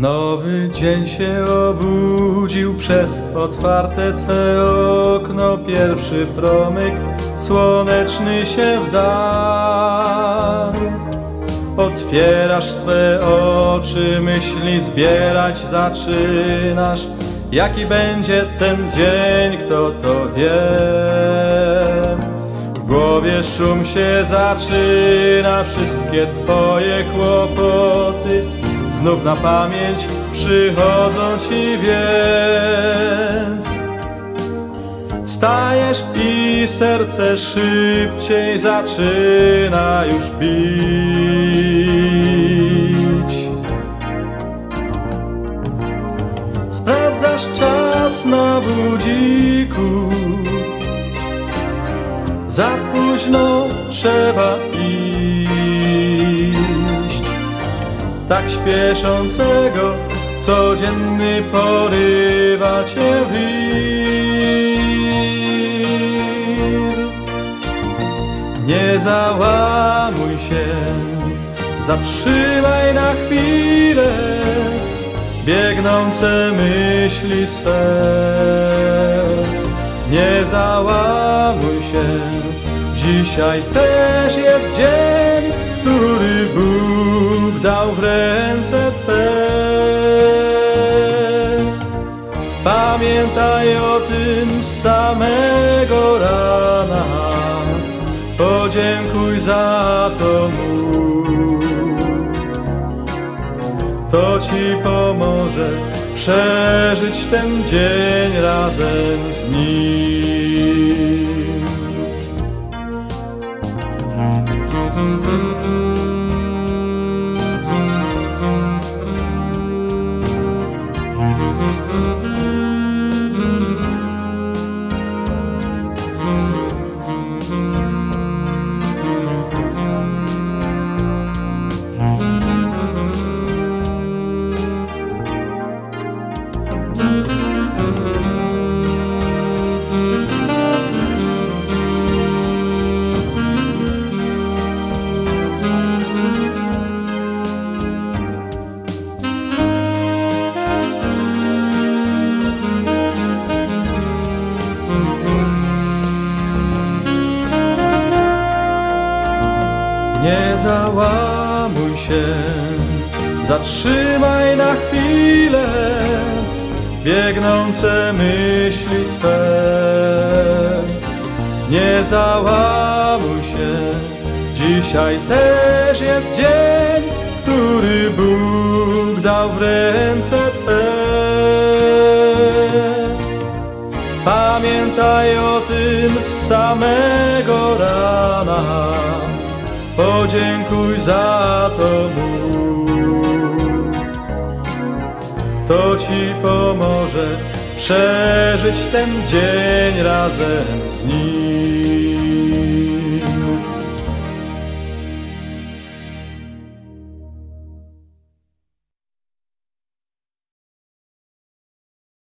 Nowy dzień się obudził przez otwarte Twe okno. Pierwszy promyk słoneczny się wdarł. Otwierasz swe oczy, myśli zbierać zaczynasz. Jaki będzie ten dzień, kto to wie? W głowie szum się zaczyna, wszystkie Twoje kłopoty znów na pamięć przychodzą Ci, więc wstajesz i serce szybciej zaczyna już bić. Sprawdzasz czas na budziku, za późno trzeba iść. Tak śpieszącego codzienny porywa Cię wir. Nie załamuj się, zatrzymaj na chwilę biegnące myśli swe. Nie załamuj się, dzisiaj też jest dzień, który Bóg dał w ręce Twe. Pamiętaj o tym z samego rana, podziękuj za to Mu. To Ci pomoże przeżyć ten dzień razem z Nim. Nie załamuj się, zatrzymaj na chwilę biegnące myśli swe. Nie załamuj się, dzisiaj też jest dzień, który Bóg dał w ręce Twe. Pamiętaj o tym z samego rana, podziękuj za to Mu. To Ci pomoże przeżyć ten dzień razem z Nim.